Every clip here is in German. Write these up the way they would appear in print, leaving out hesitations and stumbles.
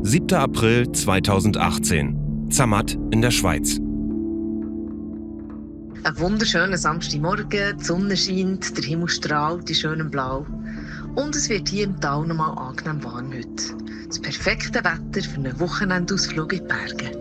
7. April 2018. Zermatt in der Schweiz. Ein wunderschöner Samstagmorgen, die Sonne scheint, der Himmel strahlt in schönem Blau. Und es wird hier im Tal nochmal angenehm warm heute. Das perfekte Wetter für einen Wochenendausflug in die Berge.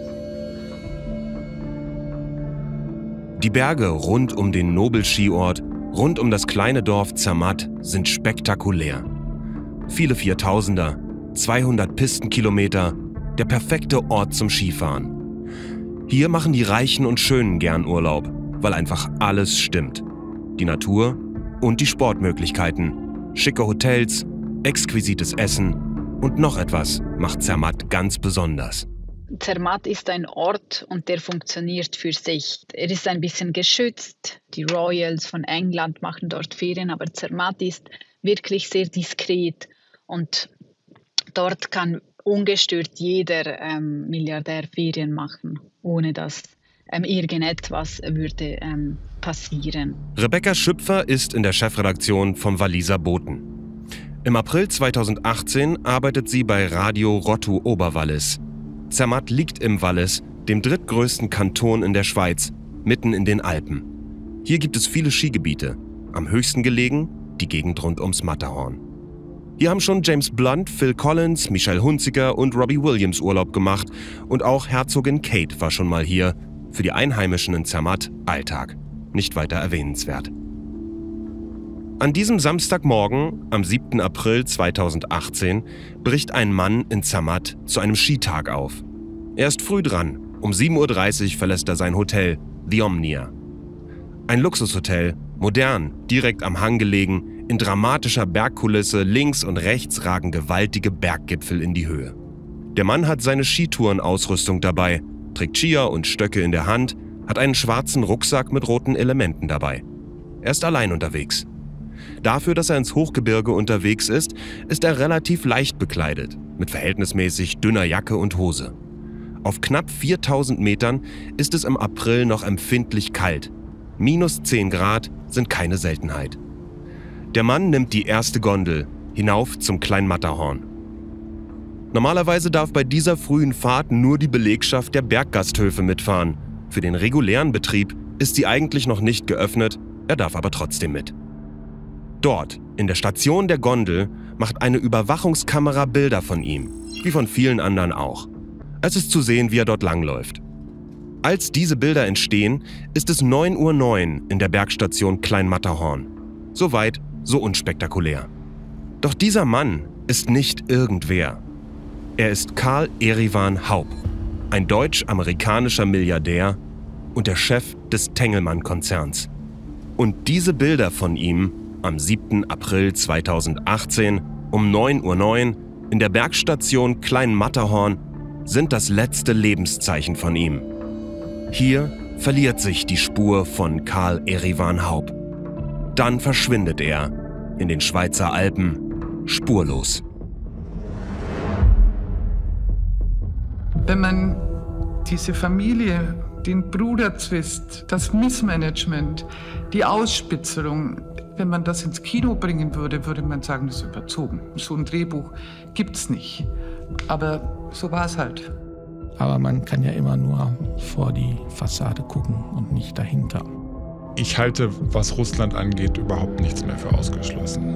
Die Berge rund um den Nobelskiort, rund um das kleine Dorf Zermatt sind spektakulär. Viele 4000er, 200 Pistenkilometer, der perfekte Ort zum Skifahren. Hier machen die Reichen und Schönen gern Urlaub, weil einfach alles stimmt. Die Natur und die Sportmöglichkeiten, schicke Hotels, exquisites Essen und noch etwas macht Zermatt ganz besonders. Zermatt ist ein Ort und der funktioniert für sich. Er ist ein bisschen geschützt. Die Royals von England machen dort Ferien, aber Zermatt ist wirklich sehr diskret und dort kann ungestört jeder Milliardär Ferien machen, ohne dass irgendetwas würde passieren. Rebecca Schüpfer ist in der Chefredaktion vom Walliser Boten. Im April 2018 arbeitet sie bei Radio Rottu Oberwallis. Zermatt liegt im Wallis, dem drittgrößten Kanton in der Schweiz, mitten in den Alpen. Hier gibt es viele Skigebiete. Am höchsten gelegen die Gegend rund ums Matterhorn. Hier haben schon James Blunt, Phil Collins, Michelle Hunziker und Robbie Williams Urlaub gemacht und auch Herzogin Kate war schon mal hier. Für die Einheimischen in Zermatt Alltag. Nicht weiter erwähnenswert. An diesem Samstagmorgen, am 7. April 2018, bricht ein Mann in Zermatt zu einem Skitag auf. Er ist früh dran. Um 7.30 Uhr verlässt er sein Hotel, The Omnia. Ein Luxushotel, modern, direkt am Hang gelegen, in dramatischer Bergkulisse, links und rechts ragen gewaltige Berggipfel in die Höhe. Der Mann hat seine Skitourenausrüstung dabei, trägt Skier und Stöcke in der Hand, hat einen schwarzen Rucksack mit roten Elementen dabei. Er ist allein unterwegs. Dafür, dass er ins Hochgebirge unterwegs ist, ist er relativ leicht bekleidet, mit verhältnismäßig dünner Jacke und Hose. Auf knapp 4000 Metern ist es im April noch empfindlich kalt. -10 Grad sind keine Seltenheit. Der Mann nimmt die erste Gondel, hinauf zum kleinen Matterhorn. Normalerweise darf bei dieser frühen Fahrt nur die Belegschaft der Berggasthöfe mitfahren. Für den regulären Betrieb ist sie eigentlich noch nicht geöffnet, er darf aber trotzdem mit. Dort, in der Station der Gondel, macht eine Überwachungskamera Bilder von ihm, wie von vielen anderen auch. Es ist zu sehen, wie er dort langläuft. Als diese Bilder entstehen, ist es 9:09 Uhr in der Bergstation Klein Matterhorn. Soweit, so unspektakulär. Doch dieser Mann ist nicht irgendwer. Er ist Karl Erivan Haup, ein deutsch-amerikanischer Milliardär und der Chef des Tengelmann-Konzerns. Und diese Bilder von ihm am 7. April 2018 um 9:09 Uhr in der Bergstation Klein Matterhorn sind das letzte Lebenszeichen von ihm. Hier verliert sich die Spur von Karl Erivan Haup. Dann verschwindet er in den Schweizer Alpen spurlos. Wenn man diese Familie, den Bruderzwist, das Missmanagement, die Ausspitzerung, wenn man das ins Kino bringen würde, würde man sagen, das ist überzogen. So ein Drehbuch gibt's nicht. Aber so war es halt. Aber man kann ja immer nur vor die Fassade gucken und nicht dahinter. Ich halte, was Russland angeht, überhaupt nichts mehr für ausgeschlossen.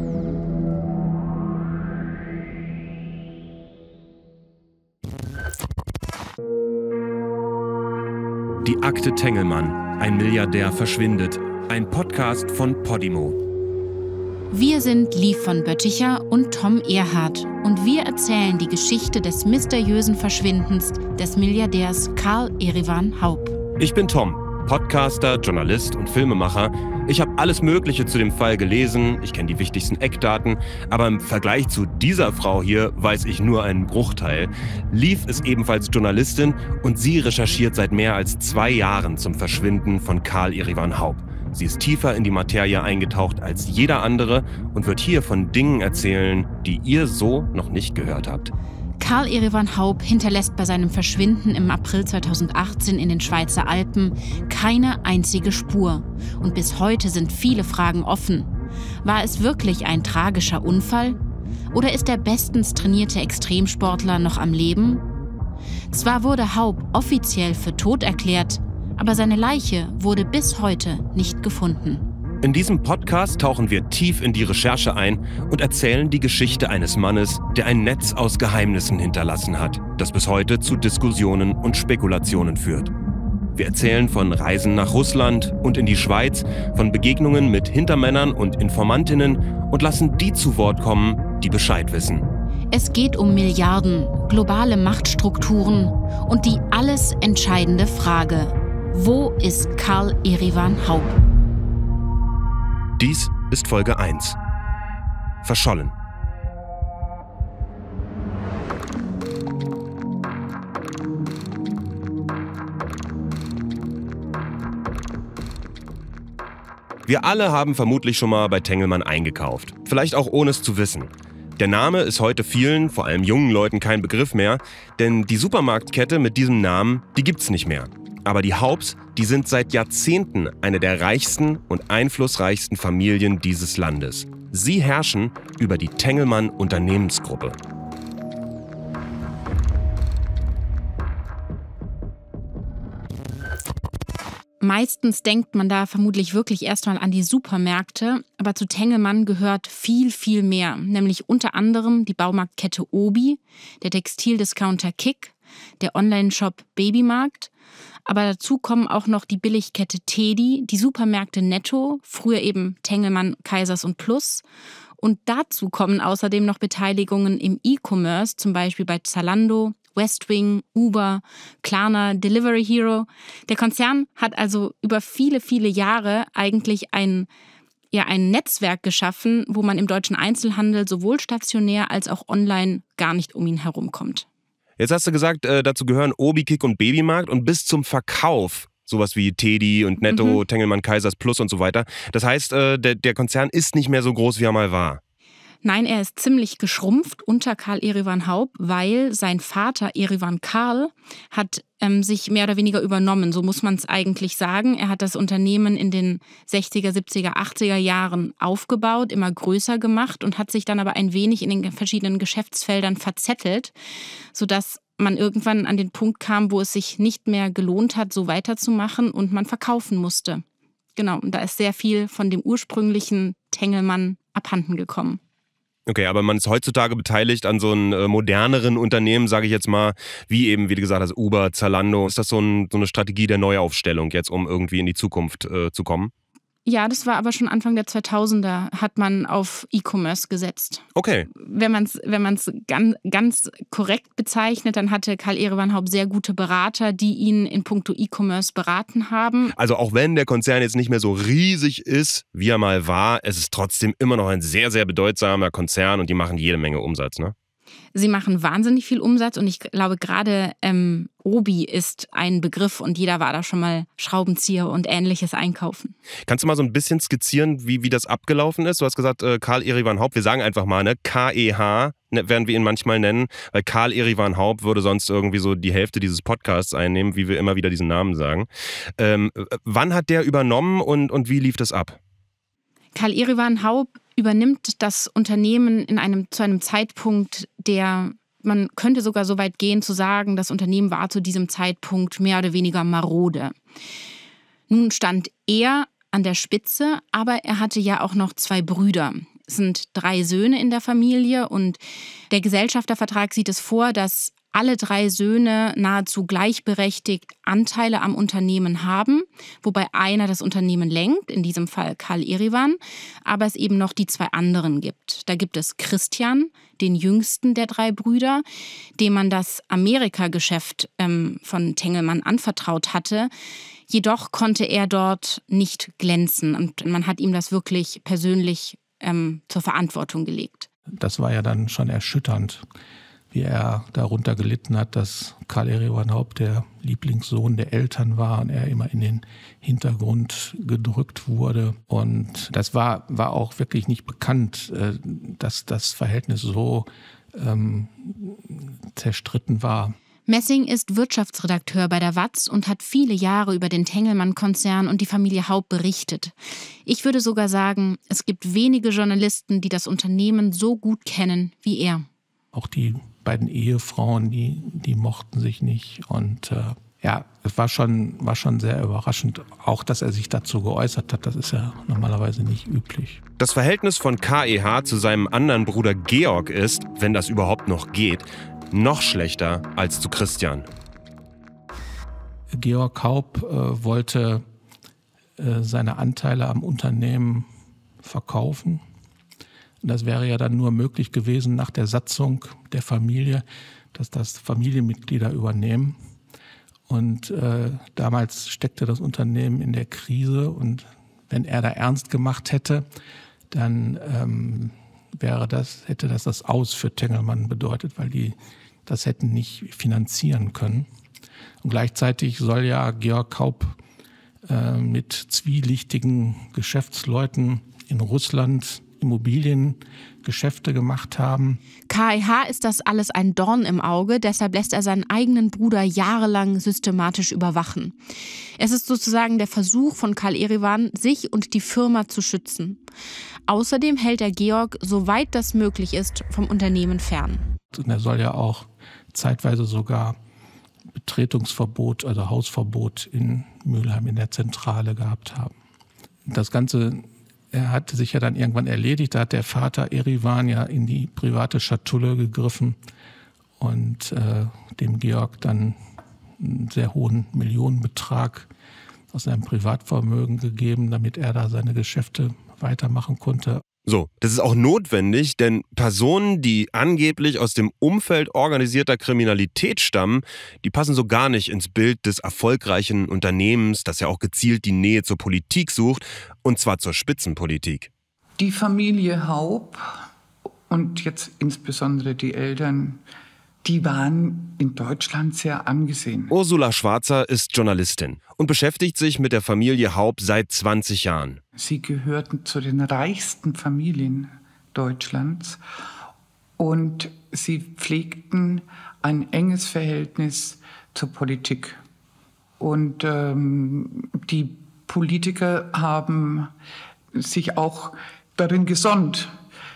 Die Akte Tengelmann, ein Milliardär verschwindet. Ein Podcast von Podimo. Wir sind Liv von Bötticher und Tom Erhardt und wir erzählen die Geschichte des mysteriösen Verschwindens des Milliardärs Karl Erivan Haup. Ich bin Tom, Podcaster, Journalist und Filmemacher. Ich habe alles Mögliche zu dem Fall gelesen, ich kenne die wichtigsten Eckdaten, aber im Vergleich zu dieser Frau hier weiß ich nur einen Bruchteil. Liv ist ebenfalls Journalistin und sie recherchiert seit mehr als 2 Jahren zum Verschwinden von Karl Erivan Haup. Sie ist tiefer in die Materie eingetaucht als jeder andere und wird hier von Dingen erzählen, die ihr so noch nicht gehört habt. Karl Erivan Haup hinterlässt bei seinem Verschwinden im April 2018 in den Schweizer Alpen keine einzige Spur. Und bis heute sind viele Fragen offen. War es wirklich ein tragischer Unfall? Oder ist der bestens trainierte Extremsportler noch am Leben? Zwar wurde Haup offiziell für tot erklärt, aber seine Leiche wurde bis heute nicht gefunden. In diesem Podcast tauchen wir tief in die Recherche ein und erzählen die Geschichte eines Mannes, der ein Netz aus Geheimnissen hinterlassen hat, das bis heute zu Diskussionen und Spekulationen führt. Wir erzählen von Reisen nach Russland und in die Schweiz, von Begegnungen mit Hintermännern und Informantinnen und lassen die zu Wort kommen, die Bescheid wissen. Es geht um Milliarden, globale Machtstrukturen und die alles entscheidende Frage: Wo ist Karl Erivan Haup? Dies ist Folge 1. Verschollen. Wir alle haben vermutlich schon mal bei Tengelmann eingekauft. Vielleicht auch ohne es zu wissen. Der Name ist heute vielen, vor allem jungen Leuten, kein Begriff mehr, denn die Supermarktkette mit diesem Namen, die gibt's nicht mehr. Aber die Haups, die sind seit Jahrzehnten eine der reichsten und einflussreichsten Familien dieses Landes. Sie herrschen über die Tengelmann Unternehmensgruppe. Meistens denkt man da vermutlich wirklich erstmal an die Supermärkte, aber zu Tengelmann gehört viel, viel mehr. Nämlich unter anderem die Baumarktkette Obi, der Textildiscounter Kick, der Online-Shop Babymarkt. Aber dazu kommen auch noch die Billigkette Tedi, die Supermärkte Netto, früher eben Tengelmann, Kaisers und Plus. Und dazu kommen außerdem noch Beteiligungen im E-Commerce, zum Beispiel bei Zalando, Westwing, Uber, Klarna, Delivery Hero. Der Konzern hat also über viele, viele Jahre eigentlich ein Netzwerk geschaffen, wo man im deutschen Einzelhandel sowohl stationär als auch online gar nicht um ihn herumkommt. Jetzt hast du gesagt, dazu gehören Obi, Kick und Babymarkt und bis zum Verkauf sowas wie Tedi und Netto, Tengelmann, Kaisers Plus und so weiter. Das heißt, der Konzern ist nicht mehr so groß, wie er mal war. Nein, er ist ziemlich geschrumpft unter Karl Erivan Haup, weil sein Vater Erivan Karl hat sich mehr oder weniger übernommen, so muss man es eigentlich sagen. Er hat das Unternehmen in den 60er, 70er, 80er Jahren aufgebaut, immer größer gemacht und hat sich dann aber ein wenig in den verschiedenen Geschäftsfeldern verzettelt, sodass man irgendwann an den Punkt kam, wo es sich nicht mehr gelohnt hat, so weiterzumachen und man verkaufen musste. Genau, und da ist sehr viel von dem ursprünglichen Tengelmann abhanden gekommen. Okay, aber man ist heutzutage beteiligt an so einem moderneren Unternehmen, sage ich jetzt mal, wie eben, wie du gesagt hast, Uber, Zalando. Ist das so eine Strategie der Neuaufstellung jetzt, um irgendwie in die Zukunft zu kommen? Ja, das war aber schon Anfang der 2000er, hat man auf E-Commerce gesetzt. Okay. Wenn man es ganz korrekt bezeichnet, dann hatte Karl Erivan Haup sehr gute Berater, die ihn in puncto E-Commerce beraten haben. Also auch wenn der Konzern jetzt nicht mehr so riesig ist, wie er mal war, es ist trotzdem immer noch ein sehr, sehr bedeutsamer Konzern und die machen jede Menge Umsatz, ne? Sie machen wahnsinnig viel Umsatz und ich glaube gerade Obi ist ein Begriff und jeder war da schon mal Schraubenzieher und Ähnliches einkaufen. Kannst du mal so ein bisschen skizzieren, wie das abgelaufen ist? Du hast gesagt, Karl Erivan Haup, wir sagen einfach mal, ne? KEH, ne, werden wir ihn manchmal nennen, weil Karl Erivan Haup würde sonst irgendwie so die Hälfte dieses Podcasts einnehmen, wie wir immer wieder diesen Namen sagen. Wann hat der übernommen und wie lief das ab? Karl Erivan Haup übernimmt das Unternehmen zu einem Zeitpunkt, man könnte sogar so weit gehen zu sagen, das Unternehmen war zu diesem Zeitpunkt mehr oder weniger marode. Nun stand er an der Spitze, aber er hatte ja auch noch 2 Brüder. Es sind 3 Söhne in der Familie und der Gesellschaftervertrag sieht es vor, dass alle 3 Söhne nahezu gleichberechtigt Anteile am Unternehmen haben, wobei einer das Unternehmen lenkt, in diesem Fall Karl Erivan, aber es eben noch die 2 anderen gibt. Da gibt es Christian, den jüngsten der 3 Brüder, dem man das Amerika-Geschäft von Tengelmann anvertraut hatte. Jedoch konnte er dort nicht glänzen und man hat ihm das wirklich persönlich zur Verantwortung gelegt. Das war ja dann schon erschütternd, wie er darunter gelitten hat, dass Karl Erivan Haup der Lieblingssohn der Eltern war und er immer in den Hintergrund gedrückt wurde. Und das war auch wirklich nicht bekannt, dass das Verhältnis so zerstritten war. Messing ist Wirtschaftsredakteur bei der WAZ und hat viele Jahre über den Tengelmann-Konzern und die Familie Haupt berichtet. Ich würde sogar sagen, es gibt wenige Journalisten, die das Unternehmen so gut kennen wie er. Auch die beiden Ehefrauen, die mochten sich nicht. Und es war schon sehr überraschend, auch dass er sich dazu geäußert hat. Das ist ja normalerweise nicht üblich. Das Verhältnis von KEH zu seinem anderen Bruder Georg ist, wenn das überhaupt noch geht, noch schlechter als zu Christian. Georg Haupt wollte seine Anteile am Unternehmen verkaufen. Das wäre ja dann nur möglich gewesen nach der Satzung der Familie, dass das Familienmitglieder übernehmen. Und damals steckte das Unternehmen in der Krise. Und wenn er da ernst gemacht hätte, dann hätte das Aus für Tengelmann bedeutet, weil die das hätten nicht finanzieren können. Und gleichzeitig soll ja Georg Haupt mit zwielichtigen Geschäftsleuten in Russland Immobiliengeschäfte gemacht haben. KEH ist das alles ein Dorn im Auge, deshalb lässt er seinen eigenen Bruder jahrelang systematisch überwachen. Es ist sozusagen der Versuch von Karl Erivan, sich und die Firma zu schützen. Außerdem hält er Georg, soweit das möglich ist, vom Unternehmen fern. Und er soll ja auch zeitweise sogar Betretungsverbot, also Hausverbot in Mülheim in der Zentrale gehabt haben. Das Ganze hatte sich ja dann irgendwann erledigt. Da hat der Vater Erivan ja in die private Schatulle gegriffen und dem Georg dann einen sehr hohen Millionenbetrag aus seinem Privatvermögen gegeben, damit er da seine Geschäfte weitermachen konnte. So, das ist auch notwendig, denn Personen, die angeblich aus dem Umfeld organisierter Kriminalität stammen, die passen so gar nicht ins Bild des erfolgreichen Unternehmens, das ja auch gezielt die Nähe zur Politik sucht, und zwar zur Spitzenpolitik. Die Familie Haupt und jetzt insbesondere die Eltern, die waren in Deutschland sehr angesehen. Ursula Schwarzer ist Journalistin und beschäftigt sich mit der Familie Haupt seit 20 Jahren. Sie gehörten zu den reichsten Familien Deutschlands und sie pflegten ein enges Verhältnis zur Politik. Und die Politiker haben sich auch darin gesonnt,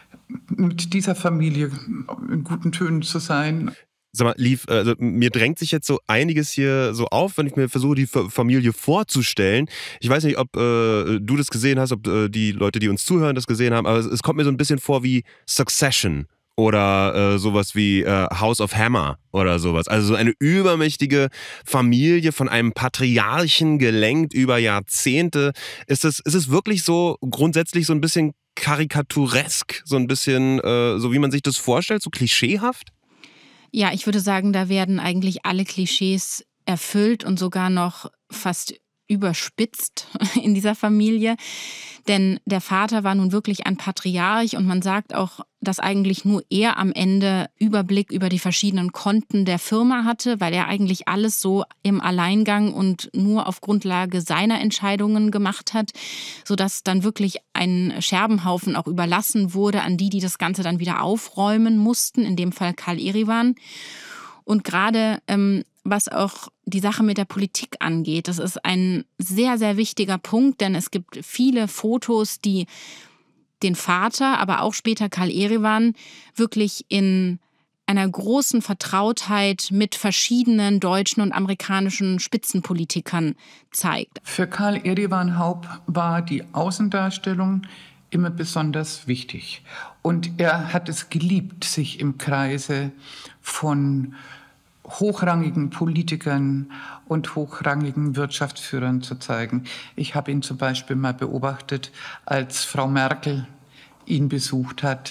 mit dieser Familie in guten Tönen zu sein. Sag mal, Liv, also mir drängt sich jetzt so einiges hier so auf, wenn ich mir versuche, die Familie vorzustellen. Ich weiß nicht, ob du das gesehen hast, ob die Leute, die uns zuhören, das gesehen haben, aber es kommt mir so ein bisschen vor wie Succession oder sowas wie House of Hammer oder sowas. Also so eine übermächtige Familie von einem Patriarchen gelenkt über Jahrzehnte. Ist es wirklich so grundsätzlich so ein bisschen karikaturesk, so ein bisschen so wie man sich das vorstellt, so klischeehaft? Ja, ich würde sagen, da werden eigentlich alle Klischees erfüllt und sogar noch fast überspitzt in dieser Familie. Denn der Vater war nun wirklich ein Patriarch und man sagt auch, dass eigentlich nur er am Ende Überblick über die verschiedenen Konten der Firma hatte, weil er eigentlich alles so im Alleingang und nur auf Grundlage seiner Entscheidungen gemacht hat, sodass dann wirklich ein Scherbenhaufen auch überlassen wurde an die das Ganze dann wieder aufräumen mussten, in dem Fall Karl Erivan. Und gerade was auch die Sache mit der Politik angeht, das ist ein sehr, sehr wichtiger Punkt, denn es gibt viele Fotos, die den Vater, aber auch später Karl Erivan wirklich in einer großen Vertrautheit mit verschiedenen deutschen und amerikanischen Spitzenpolitikern zeigt. Für Karl Erivan Haupt war die Außendarstellung immer besonders wichtig. Und er hat es geliebt, sich im Kreise von hochrangigen Politikern und hochrangigen Wirtschaftsführern zu zeigen. Ich habe ihn zum Beispiel mal beobachtet, als Frau Merkel ihn besucht hat.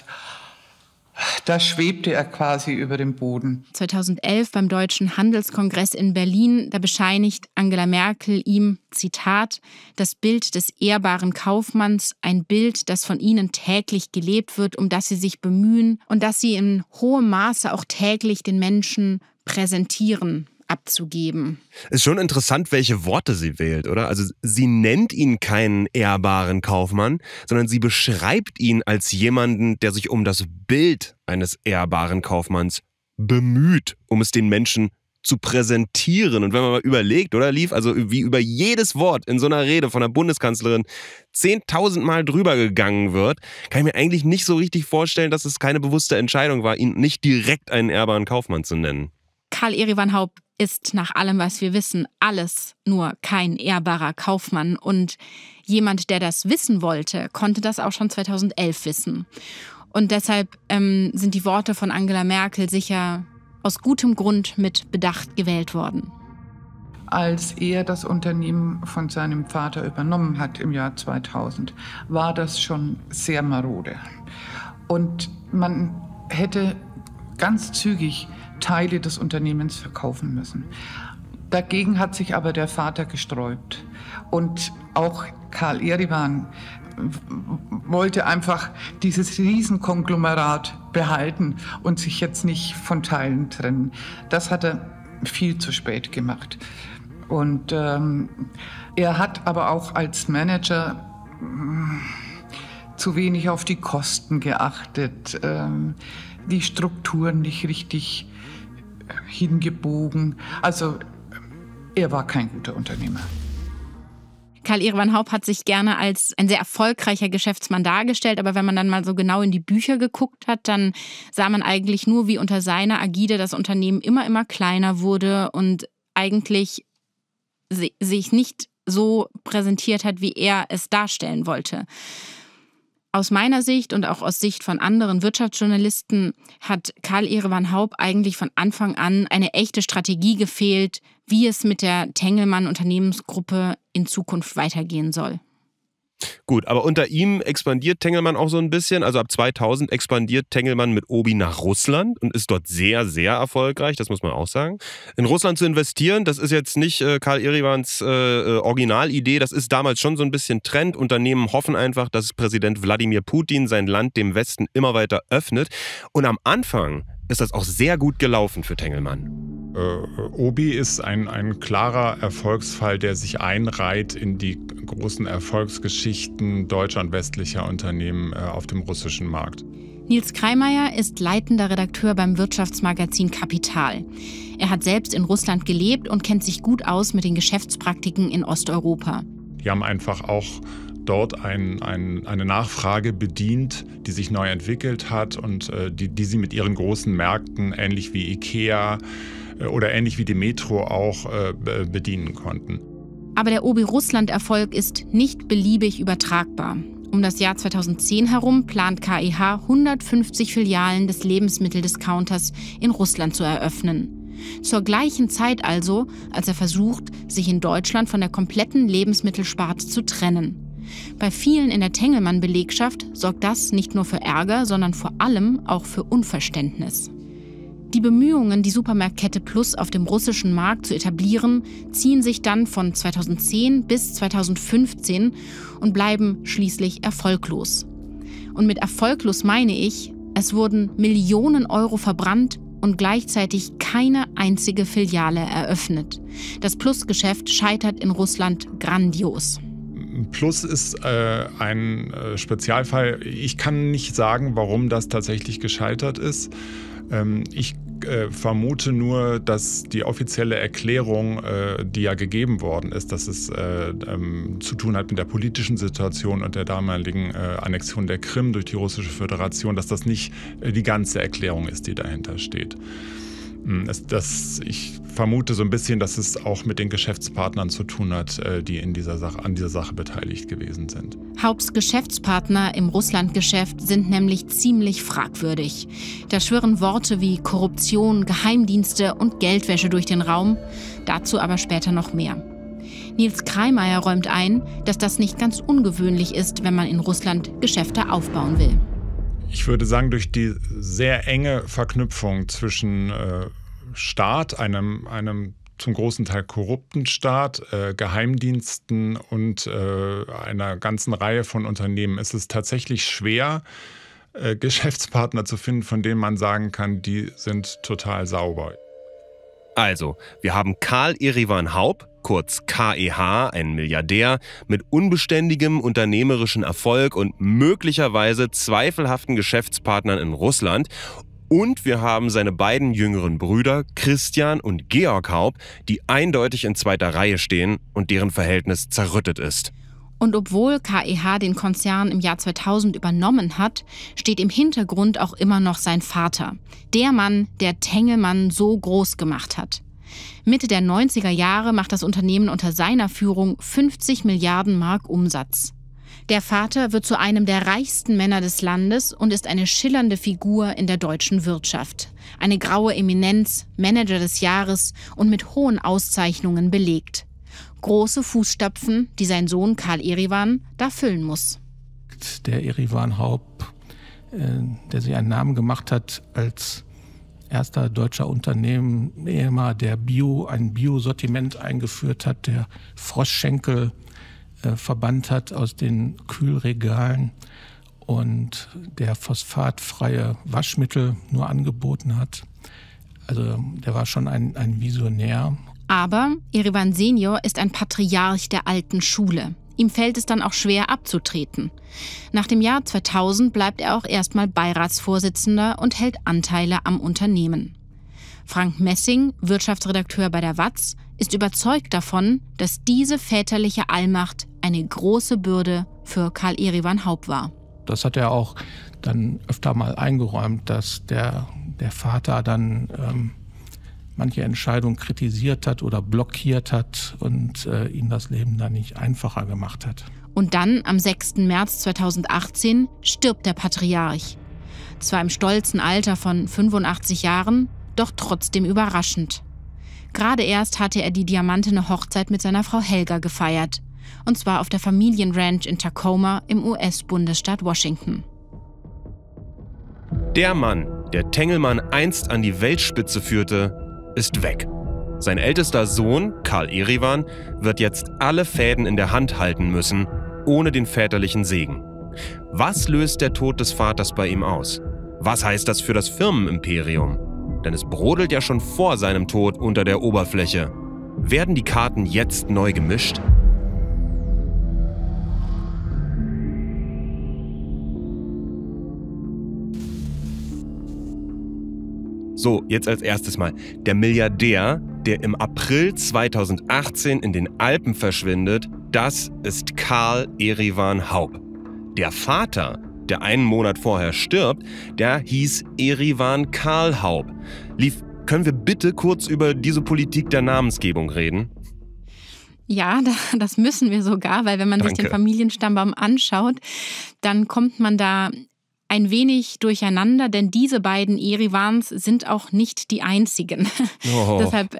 Da schwebte er quasi über dem Boden. 2011 beim Deutschen Handelskongress in Berlin, da bescheinigt Angela Merkel ihm, Zitat, das Bild des ehrbaren Kaufmanns, ein Bild, das von ihnen täglich gelebt wird, um das sie sich bemühen und das sie in hohem Maße auch täglich den Menschen präsentieren, abzugeben. Ist schon interessant, welche Worte sie wählt, oder? Also sie nennt ihn keinen ehrbaren Kaufmann, sondern sie beschreibt ihn als jemanden, der sich um das Bild eines ehrbaren Kaufmanns bemüht, um es den Menschen zu präsentieren. Und wenn man mal überlegt, oder lief, also wie über jedes Wort in so einer Rede von der Bundeskanzlerin 10.000 Mal drüber gegangen wird, kann ich mir eigentlich nicht so richtig vorstellen, dass es keine bewusste Entscheidung war, ihn nicht direkt einen ehrbaren Kaufmann zu nennen. Karl Erivan Haupt ist nach allem, was wir wissen, alles nur kein ehrbarer Kaufmann. Und jemand, der das wissen wollte, konnte das auch schon 2011 wissen. Und deshalb sind die Worte von Angela Merkel sicher aus gutem Grund mit Bedacht gewählt worden. Als er das Unternehmen von seinem Vater übernommen hat im Jahr 2000, war das schon sehr marode. Und man hätte ganz zügig Teile des Unternehmens verkaufen müssen. Dagegen hat sich aber der Vater gesträubt. Und auch Karl Erivan wollte einfach dieses Riesenkonglomerat behalten und sich jetzt nicht von Teilen trennen. Das hat er viel zu spät gemacht. Und er hat aber auch als Manager zu wenig auf die Kosten geachtet, die Strukturen nicht richtig hingebogen. Also er war kein guter Unternehmer. Karl Erivan Haupt hat sich gerne als ein sehr erfolgreicher Geschäftsmann dargestellt, aber wenn man dann mal so genau in die Bücher geguckt hat, dann sah man eigentlich nur, wie unter seiner Ägide das Unternehmen immer kleiner wurde und eigentlich sich nicht so präsentiert hat, wie er es darstellen wollte. Aus meiner Sicht und auch aus Sicht von anderen Wirtschaftsjournalisten hat Karl Erivan Haupt eigentlich von Anfang an eine echte Strategie gefehlt, wie es mit der Tengelmann-Unternehmensgruppe in Zukunft weitergehen soll. Gut, aber unter ihm expandiert Tengelmann auch so ein bisschen. Also ab 2000 expandiert Tengelmann mit Obi nach Russland und ist dort sehr, sehr erfolgreich, das muss man auch sagen. In Russland zu investieren, das ist jetzt nicht Karl Erivans Originalidee, das ist damals schon so ein bisschen Trend. Unternehmen hoffen einfach, dass Präsident Wladimir Putin sein Land dem Westen immer weiter öffnet. Und am Anfang ist das auch sehr gut gelaufen für Tengelmann. Obi ist ein klarer Erfolgsfall, der sich einreiht in die großen Erfolgsgeschichten deutscher und westlicher Unternehmen auf dem russischen Markt. Nils Kreimeier ist leitender Redakteur beim Wirtschaftsmagazin Kapital. Er hat selbst in Russland gelebt und kennt sich gut aus mit den Geschäftspraktiken in Osteuropa. Die haben einfach auch dort eine Nachfrage bedient, die sich neu entwickelt hat und die sie mit ihren großen Märkten, ähnlich wie Ikea oder ähnlich wie die Metro auch bedienen konnten. Aber der Obi-Russland-Erfolg ist nicht beliebig übertragbar. Um das Jahr 2010 herum plant KEH 150 Filialen des Lebensmitteldiscounters in Russland zu eröffnen. Zur gleichen Zeit also, als er versucht, sich in Deutschland von der kompletten Lebensmittelsparte zu trennen. Bei vielen in der Tengelmann-Belegschaft sorgt das nicht nur für Ärger, sondern vor allem auch für Unverständnis. Die Bemühungen, die Supermarktkette Plus auf dem russischen Markt zu etablieren, ziehen sich dann von 2010 bis 2015 und bleiben schließlich erfolglos. Und mit erfolglos meine ich, es wurden Millionen Euro verbrannt und gleichzeitig keine einzige Filiale eröffnet. Das Plus-Geschäft scheitert in Russland grandios. Plus ist ein Spezialfall. Ich kann nicht sagen, warum das tatsächlich gescheitert ist. Ich vermute nur, dass die offizielle Erklärung, die ja gegeben worden ist, dass es zu tun hat mit der politischen Situation und der damaligen Annexion der Krim durch die Russische Föderation, dass das nicht die ganze Erklärung ist, die dahinter steht. Ich vermute so ein bisschen, dass es auch mit den Geschäftspartnern zu tun hat, die an dieser Sache beteiligt gewesen sind. Haupts Geschäftspartner im Russlandgeschäft sind nämlich ziemlich fragwürdig. Da schwirren Worte wie Korruption, Geheimdienste und Geldwäsche durch den Raum. Dazu aber später noch mehr. Nils Kreimeier räumt ein, dass das nicht ganz ungewöhnlich ist, wenn man in Russland Geschäfte aufbauen will. Ich würde sagen, durch die sehr enge Verknüpfung zwischen Staat, einem zum großen Teil korrupten Staat, Geheimdiensten und einer ganzen Reihe von Unternehmen ist es tatsächlich schwer, Geschäftspartner zu finden, von denen man sagen kann, die sind total sauber. Also, wir haben Karl Erivan Haupt, kurz KEH, ein Milliardär, mit unbeständigem unternehmerischen Erfolg und möglicherweise zweifelhaften Geschäftspartnern in Russland. Und wir haben seine beiden jüngeren Brüder Christian und Georg Haup, die eindeutig in zweiter Reihe stehen und deren Verhältnis zerrüttet ist. Und obwohl KEH den Konzern im Jahr 2000 übernommen hat, steht im Hintergrund auch immer noch sein Vater. Der Mann, der Tengelmann so groß gemacht hat. Mitte der 90er Jahre macht das Unternehmen unter seiner Führung 50 Milliarden Mark Umsatz. Der Vater wird zu einem der reichsten Männer des Landes und ist eine schillernde Figur in der deutschen Wirtschaft. Eine graue Eminenz, Manager des Jahres und mit hohen Auszeichnungen belegt. Große Fußstapfen, die sein Sohn Karl Erivan da füllen muss. Der Erivan Haup, der sich einen Namen gemacht hat als erster deutscher Unternehmer, der ein Bio-Sortiment eingeführt hat, der Froschschenkel verbannt hat aus den Kühlregalen und der phosphatfreie Waschmittel nur angeboten hat. Also der war schon ein Visionär. Aber Erivan Senior ist ein Patriarch der alten Schule. Ihm fällt es dann auch schwer abzutreten. Nach dem Jahr 2000 bleibt er auch erstmal Beiratsvorsitzender und hält Anteile am Unternehmen. Frank Messing, Wirtschaftsredakteur bei der WAZ, ist überzeugt davon, dass diese väterliche Allmacht eine große Bürde für Karl Erivan Haup war. Das hat er auch dann öfter mal eingeräumt, dass der Vater dann manche Entscheidung kritisiert hat oder blockiert hat und ihm das Leben dann nicht einfacher gemacht hat. Und dann, am 6. März 2018, stirbt der Patriarch. Zwar im stolzen Alter von 85 Jahren, doch trotzdem überraschend. Gerade erst hatte er die diamantene Hochzeit mit seiner Frau Helga gefeiert. Und zwar auf der Familienranch in Tacoma im US-Bundesstaat Washington. Der Mann, der Tengelmann einst an die Weltspitze führte, ist weg. Sein ältester Sohn, Karl Erivan, wird jetzt alle Fäden in der Hand halten müssen, ohne den väterlichen Segen. Was löst der Tod des Vaters bei ihm aus? Was heißt das für das Firmenimperium? Denn es brodelt ja schon vor seinem Tod unter der Oberfläche. Werden die Karten jetzt neu gemischt? So, jetzt als erstes mal. Der Milliardär, der im April 2018 in den Alpen verschwindet, das ist Karl Erivan Haup. Der Vater, der einen Monat vorher stirbt, der hieß Erivan Karl Haup. Liv, können wir bitte kurz über diese Politik der Namensgebung reden? Ja, das müssen wir sogar, weil wenn man sich den Familienstammbaum anschaut, dann kommt man da ein wenig durcheinander, denn diese beiden Erivans sind auch nicht die einzigen. Oh. Deshalb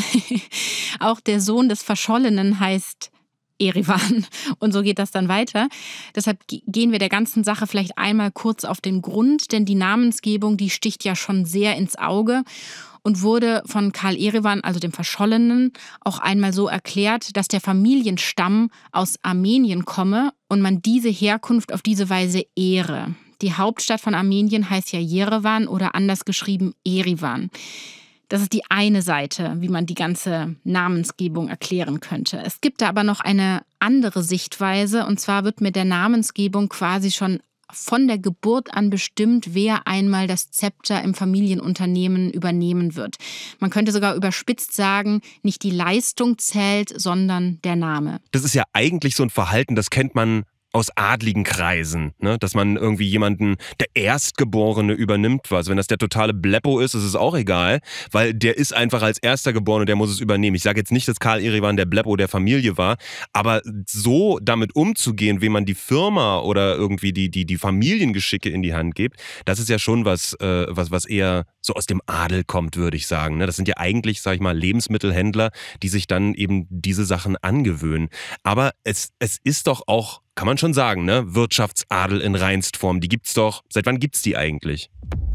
auch der Sohn des Verschollenen heißt Erivan und so geht das dann weiter. Deshalb gehen wir der ganzen Sache vielleicht einmal kurz auf den Grund, denn die Namensgebung, die sticht ja schon sehr ins Auge und wurde von Karl Erivan, also dem Verschollenen, auch einmal so erklärt, dass der Familienstamm aus Armenien komme und man diese Herkunft auf diese Weise ehre. Die Hauptstadt von Armenien heißt ja Jerewan oder anders geschrieben Erivan. Das ist die eine Seite, wie man die ganze Namensgebung erklären könnte. Es gibt da aber noch eine andere Sichtweise, und zwar wird mit der Namensgebung quasi schon von der Geburt an bestimmt, wer einmal das Zepter im Familienunternehmen übernehmen wird. Man könnte sogar überspitzt sagen, nicht die Leistung zählt, sondern der Name. Das ist ja eigentlich so ein Verhalten, das kennt man aus adligen Kreisen, ne? Dass man irgendwie jemanden, der Erstgeborene übernimmt was. Wenn das der totale Bleppo ist es auch egal, weil der ist einfach als erster Geborene, der muss es übernehmen. Ich sage jetzt nicht, dass Karl Erivan der Bleppo der Familie war, aber so damit umzugehen, wem man die Firma oder irgendwie die Familiengeschicke in die Hand gibt, das ist ja schon was eher so aus dem Adel kommt, würde ich sagen. Das sind ja eigentlich, sag ich mal, Lebensmittelhändler, die sich dann eben diese Sachen angewöhnen. Aber es ist doch auch, kann man schon sagen, ne? Wirtschaftsadel in Reinstform, die gibt's doch. Seit wann gibt's die eigentlich?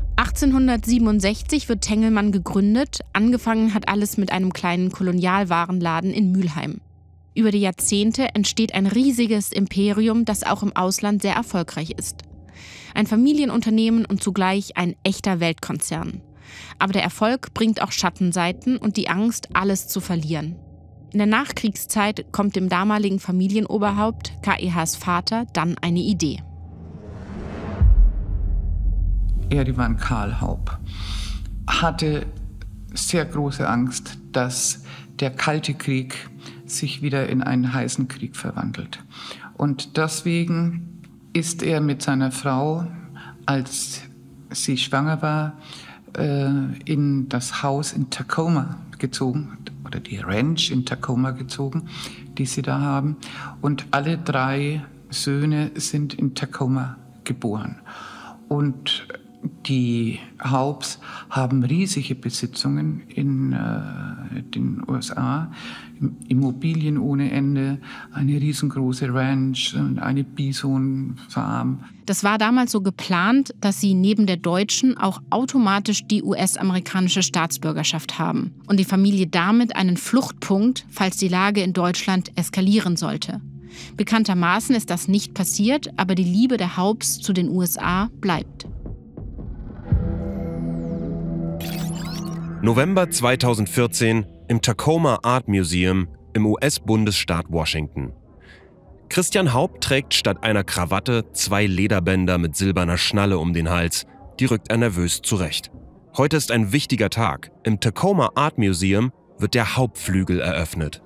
1867 wird Tengelmann gegründet. Angefangen hat alles mit einem kleinen Kolonialwarenladen in Mülheim. Über die Jahrzehnte entsteht ein riesiges Imperium, das auch im Ausland sehr erfolgreich ist. Ein Familienunternehmen und zugleich ein echter Weltkonzern. Aber der Erfolg bringt auch Schattenseiten und die Angst, alles zu verlieren. In der Nachkriegszeit kommt dem damaligen Familienoberhaupt, KEHs Vater, dann eine Idee. Erivan Karl Haup hatte sehr große Angst, dass der Kalte Krieg sich wieder in einen heißen Krieg verwandelt. Und deswegen ist er mit seiner Frau, als sie schwanger war, in das Haus in Tacoma gezogen, oder die Ranch in Tacoma gezogen, die sie da haben. Und alle 3 Söhne sind in Tacoma geboren. Und die Haupts haben riesige Besitzungen in den USA, Immobilien ohne Ende, eine riesengroße Ranch und eine Bison-Farm. Das war damals so geplant, dass sie neben der deutschen auch automatisch die US-amerikanische Staatsbürgerschaft haben und die Familie damit einen Fluchtpunkt, falls die Lage in Deutschland eskalieren sollte. Bekanntermaßen ist das nicht passiert, aber die Liebe der Haupts zu den USA bleibt. November 2014 im Tacoma Art Museum im US-Bundesstaat Washington. Christian Haup trägt statt einer Krawatte 2 Lederbänder mit silberner Schnalle um den Hals. Die rückt er nervös zurecht. Heute ist ein wichtiger Tag. Im Tacoma Art Museum wird der Hauptflügel eröffnet.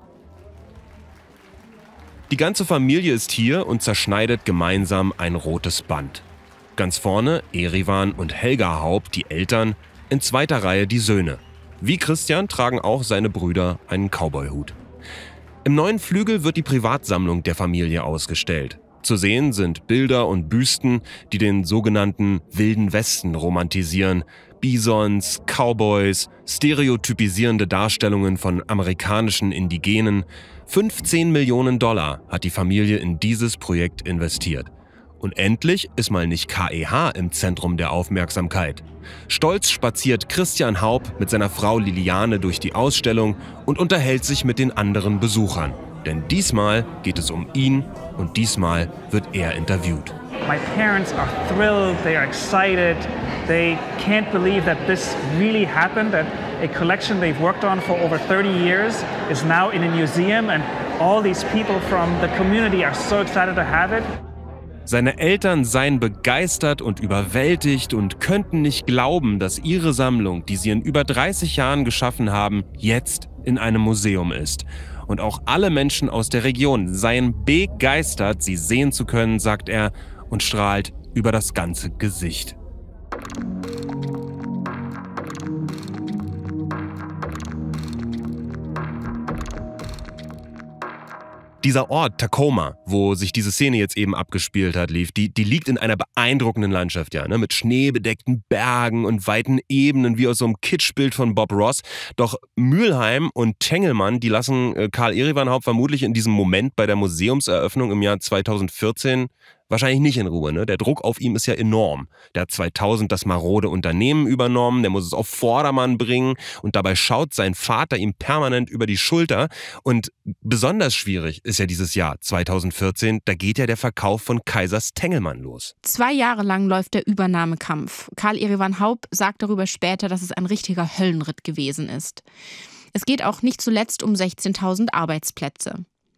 Die ganze Familie ist hier und zerschneidet gemeinsam ein rotes Band. Ganz vorne Erivan und Helga Haup, die Eltern, in zweiter Reihe die Söhne. Wie Christian tragen auch seine Brüder einen Cowboyhut. Im neuen Flügel wird die Privatsammlung der Familie ausgestellt. Zu sehen sind Bilder und Büsten, die den sogenannten Wilden Westen romantisieren. Bisons, Cowboys, stereotypisierende Darstellungen von amerikanischen Indigenen. 15 Millionen $ hat die Familie in dieses Projekt investiert. Und endlich ist mal nicht KEH im Zentrum der Aufmerksamkeit. Stolz spaziert Christian Haup mit seiner Frau Liliane durch die Ausstellung und unterhält sich mit den anderen Besuchern. Denn diesmal geht es um ihn und diesmal wird er interviewt. My parents are thrilled, they are excited, they can't believe that this really happened, that a collection they've worked on for over 30 years is now in a museum and all these people from the community are so excited to have it. Seine Eltern seien begeistert und überwältigt und könnten nicht glauben, dass ihre Sammlung, die sie in über 30 Jahren geschaffen haben, jetzt in einem Museum ist. Und auch alle Menschen aus der Region seien begeistert, sie sehen zu können, sagt er und strahlt über das ganze Gesicht. Dieser Ort, Tacoma, wo sich diese Szene jetzt eben abgespielt hat, die liegt in einer beeindruckenden Landschaft, ja, ne? Mit schneebedeckten Bergen und weiten Ebenen, wie aus so einem Kitschbild von Bob Ross. Doch Mülheim und Tengelmann, die lassen Karl Erivan Haup vermutlich in diesem Moment bei der Museumseröffnung im Jahr 2014 wahrscheinlich nicht in Ruhe, ne? Der Druck auf ihm ist ja enorm. Der hat 2000 das marode Unternehmen übernommen, der muss es auf Vordermann bringen und dabei schaut sein Vater ihm permanent über die Schulter. Und besonders schwierig ist ja dieses Jahr 2014, da geht ja der Verkauf von Kaisers Tengelmann los. 2 Jahre lang läuft der Übernahmekampf. Karl Erivan Haup sagt darüber später, dass es ein richtiger Höllenritt gewesen ist. Es geht auch nicht zuletzt um 16.000 Arbeitsplätze.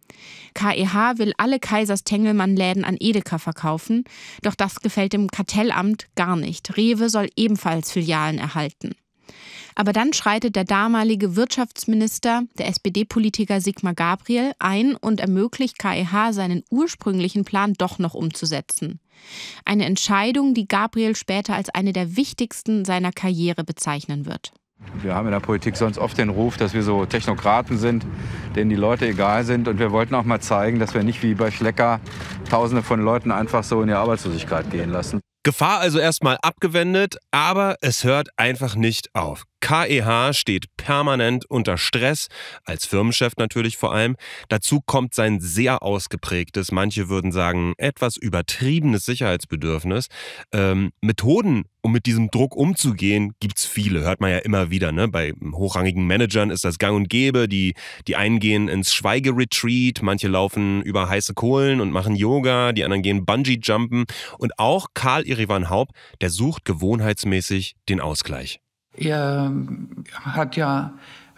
KEH will alle Kaisers Tengelmann-Läden an Edeka verkaufen, doch das gefällt dem Kartellamt gar nicht. Rewe soll ebenfalls Filialen erhalten. Aber dann schreitet der damalige Wirtschaftsminister, der SPD-Politiker Sigmar Gabriel, ein und ermöglicht KEH seinen ursprünglichen Plan doch noch umzusetzen. Eine Entscheidung, die Gabriel später als eine der wichtigsten seiner Karriere bezeichnen wird. Wir haben in der Politik sonst oft den Ruf, dass wir so Technokraten sind, denen die Leute egal sind. Und wir wollten auch mal zeigen, dass wir nicht wie bei Schlecker Tausende von Leuten einfach so in die Arbeitslosigkeit gehen lassen. Gefahr also erstmal abgewendet, aber es hört einfach nicht auf. KEH steht permanent unter Stress, als Firmenchef natürlich vor allem. Dazu kommt sein sehr ausgeprägtes, manche würden sagen, etwas übertriebenes Sicherheitsbedürfnis. Methoden, um mit diesem Druck umzugehen, gibt's viele, hört man ja immer wieder. Ne? Bei hochrangigen Managern ist das gang und gäbe. Die einen gehen ins Schweigeretreat, manche laufen über heiße Kohlen und machen Yoga, die anderen gehen Bungee-Jumpen. Und auch Karl Erivan Haup, der sucht gewohnheitsmäßig den Ausgleich. Er hat ja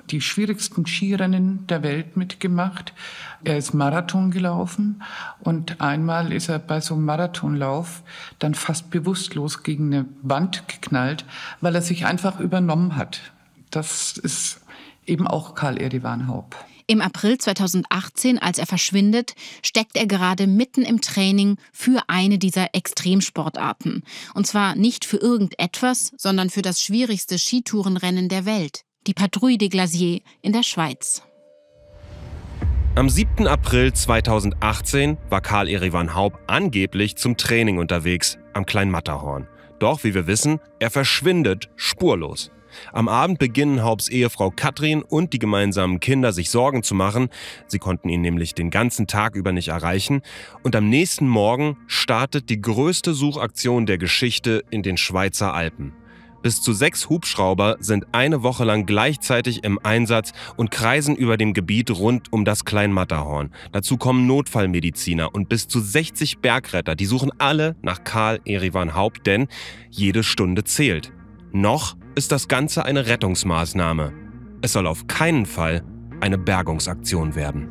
die schwierigsten Skirennen der Welt mitgemacht. Er ist Marathon gelaufen und einmal ist er bei so einem Marathonlauf dann fast bewusstlos gegen eine Wand geknallt, weil er sich einfach übernommen hat. Das ist eben auch Karl Erivan Haup. Im April 2018, als er verschwindet, steckt er gerade mitten im Training für eine dieser Extremsportarten. Und zwar nicht für irgendetwas, sondern für das schwierigste Skitourenrennen der Welt, die Patrouille des Glaciers in der Schweiz. Am 7. April 2018 war Karl Erivan Haup angeblich zum Training unterwegs am Kleinmatterhorn. Doch, wie wir wissen, er verschwindet spurlos. Am Abend beginnen Haups Ehefrau Katrin und die gemeinsamen Kinder sich Sorgen zu machen. Sie konnten ihn nämlich den ganzen Tag über nicht erreichen. Und am nächsten Morgen startet die größte Suchaktion der Geschichte in den Schweizer Alpen. Bis zu 6 Hubschrauber sind eine Woche lang gleichzeitig im Einsatz und kreisen über dem Gebiet rund um das Kleinmatterhorn. Dazu kommen Notfallmediziner und bis zu 60 Bergretter. Die suchen alle nach Karl Erivan Haup, denn jede Stunde zählt. Noch ist das Ganze eine Rettungsmaßnahme. Es soll auf keinen Fall eine Bergungsaktion werden.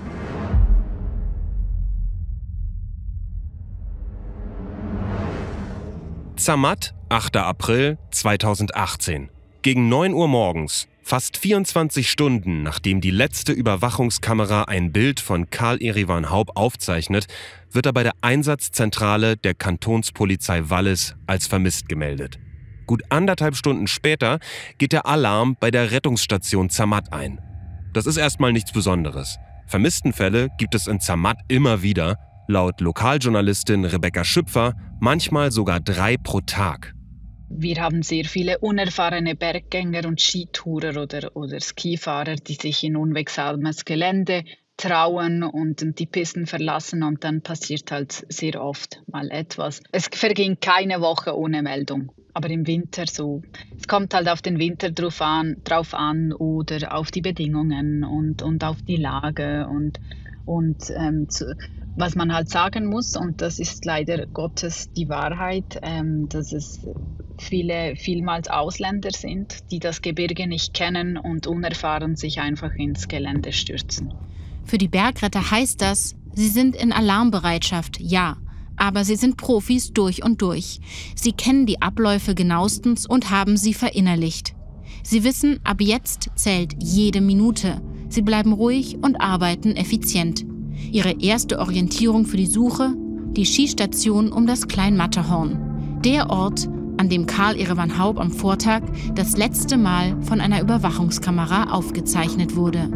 Zermatt, 8. April 2018. Gegen 9 Uhr morgens, fast 24 Stunden nachdem die letzte Überwachungskamera ein Bild von Karl Erivan Haup aufzeichnet, wird er bei der Einsatzzentrale der Kantonspolizei Wallis als vermisst gemeldet. Gut 1,5 Stunden später geht der Alarm bei der Rettungsstation Zermatt ein. Das ist erstmal nichts Besonderes. Vermisstenfälle gibt es in Zermatt immer wieder, laut Lokaljournalistin Rebecca Schüpfer manchmal sogar 3 pro Tag. Wir haben sehr viele unerfahrene Berggänger und Skitourer oder Skifahrer, die sich in unwegsames Gelände trauen und die Pisten verlassen und dann passiert halt sehr oft mal etwas. Es verging keine Woche ohne Meldung. Aber im Winter so. Es kommt halt auf den Winter drauf an oder auf die Bedingungen und auf die Lage was man halt sagen muss, und das ist leider Gottes die Wahrheit, dass es vielmals Ausländer sind, die das Gebirge nicht kennen und unerfahren sich einfach ins Gelände stürzen. Für die Bergretter heißt das, sie sind in Alarmbereitschaft, ja. Aber sie sind Profis durch und durch. Sie kennen die Abläufe genauestens und haben sie verinnerlicht. Sie wissen, ab jetzt zählt jede Minute. Sie bleiben ruhig und arbeiten effizient. Ihre erste Orientierung für die Suche? Die Skistation um das Kleinmatterhorn. Der Ort, an dem Karl Erivan Haup am Vortag das letzte Mal von einer Überwachungskamera aufgezeichnet wurde.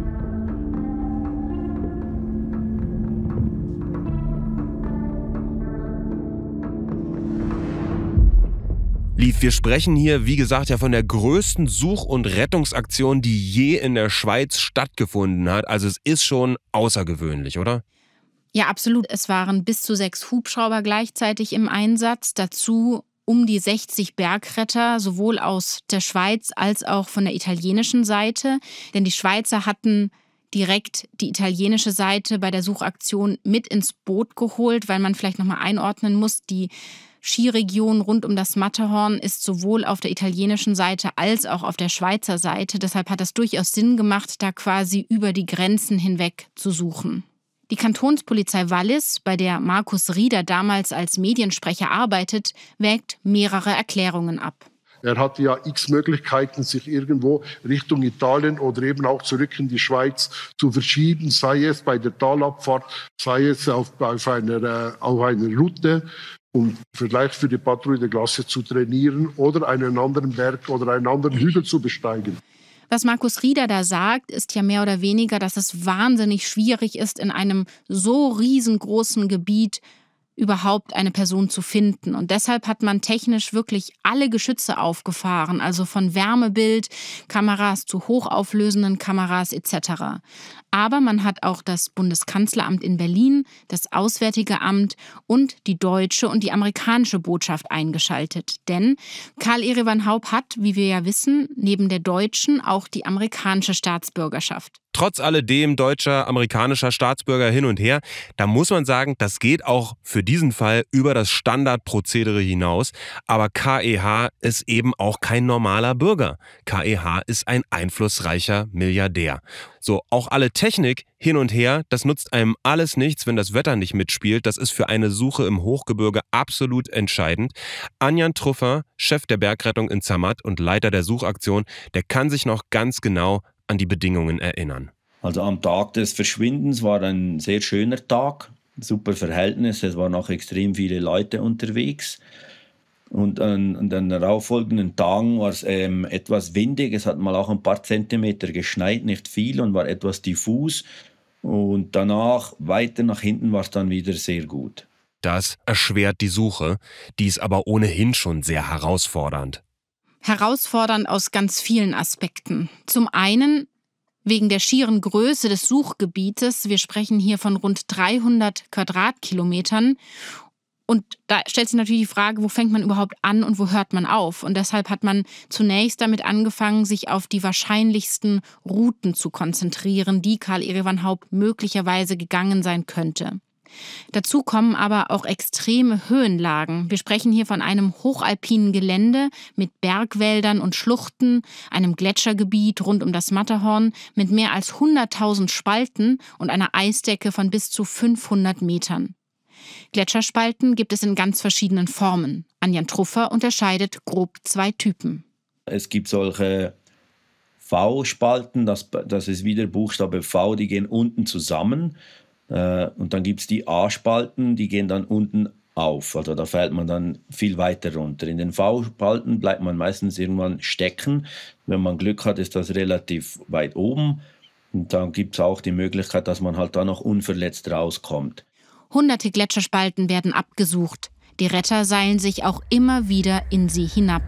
Liv, wir sprechen hier, wie gesagt, ja von der größten Such- und Rettungsaktion, die je in der Schweiz stattgefunden hat. Also es ist schon außergewöhnlich, oder? Ja, absolut. Es waren bis zu 6 Hubschrauber gleichzeitig im Einsatz. Dazu um die 60 Bergretter, sowohl aus der Schweiz als auch von der italienischen Seite. Denn die Schweizer hatten direkt die italienische Seite bei der Suchaktion mit ins Boot geholt, weil man vielleicht nochmal einordnen muss, die Skiregion rund um das Matterhorn ist sowohl auf der italienischen Seite als auch auf der Schweizer Seite. Deshalb hat es durchaus Sinn gemacht, da quasi über die Grenzen hinweg zu suchen. Die Kantonspolizei Wallis, bei der Markus Rieder damals als Mediensprecher arbeitet, wägt mehrere Erklärungen ab. Er hatte ja x Möglichkeiten, sich irgendwo Richtung Italien oder eben auch zurück in die Schweiz zu verschieben, sei es bei der Talabfahrt, sei es auf einer Route, um vielleicht für die Patrouille des Glaciers zu trainieren oder einen anderen Berg oder einen anderen Hügel zu besteigen. Was Markus Rieder da sagt, ist ja mehr oder weniger, dass es wahnsinnig schwierig ist, in einem so riesengroßen Gebiet überhaupt eine Person zu finden. Und deshalb hat man technisch wirklich alle Geschütze aufgefahren, also von Wärmebildkameras zu hochauflösenden Kameras etc. Aber man hat auch das Bundeskanzleramt in Berlin, das Auswärtige Amt und die deutsche und die amerikanische Botschaft eingeschaltet. Denn Karl Erivan Haup hat, wie wir ja wissen, neben der deutschen auch die amerikanische Staatsbürgerschaft. Trotz alledem deutscher, amerikanischer Staatsbürger hin und her, da muss man sagen, das geht auch für diesen Fall über das Standardprozedere hinaus. Aber KEH ist eben auch kein normaler Bürger. KEH ist ein einflussreicher Milliardär. So, auch alle Technik hin und her, das nutzt einem alles nichts, wenn das Wetter nicht mitspielt. Das ist für eine Suche im Hochgebirge absolut entscheidend. Anjan Truffer, Chef der Bergrettung in Zermatt und Leiter der Suchaktion, der kann sich noch ganz genau an die Bedingungen erinnern. Also am Tag des Verschwindens war ein sehr schöner Tag, super Verhältnis, es waren auch extrem viele Leute unterwegs. Und an den darauffolgenden Tagen war es etwas windig, es hat mal auch ein paar Zentimeter geschneit, nicht viel und war etwas diffus. Und danach, weiter nach hinten, war es dann wieder sehr gut. Das erschwert die Suche, die ist aber ohnehin schon sehr herausfordernd. Herausfordernd aus ganz vielen Aspekten. Zum einen wegen der schieren Größe des Suchgebietes. Wir sprechen hier von rund 300 Quadratkilometern. Und da stellt sich natürlich die Frage, wo fängt man überhaupt an und wo hört man auf? Und deshalb hat man zunächst damit angefangen, sich auf die wahrscheinlichsten Routen zu konzentrieren, die Karl Erivan Haupt möglicherweise gegangen sein könnte. Dazu kommen aber auch extreme Höhenlagen. Wir sprechen hier von einem hochalpinen Gelände mit Bergwäldern und Schluchten, einem Gletschergebiet rund um das Matterhorn mit mehr als 100.000 Spalten und einer Eisdecke von bis zu 500 Metern. Gletscherspalten gibt es in ganz verschiedenen Formen. Anjan Truffer unterscheidet grob 2 Typen. Es gibt solche V-Spalten, das ist wieder Buchstabe V, die gehen unten zusammen. Und dann gibt es die A-Spalten, die gehen dann unten auf. Also da fällt man dann viel weiter runter. In den V-Spalten bleibt man meistens irgendwann stecken. Wenn man Glück hat, ist das relativ weit oben. Und dann gibt es auch die Möglichkeit, dass man halt da noch unverletzt rauskommt. Hunderte Gletscherspalten werden abgesucht. Die Retter seilen sich auch immer wieder in sie hinab.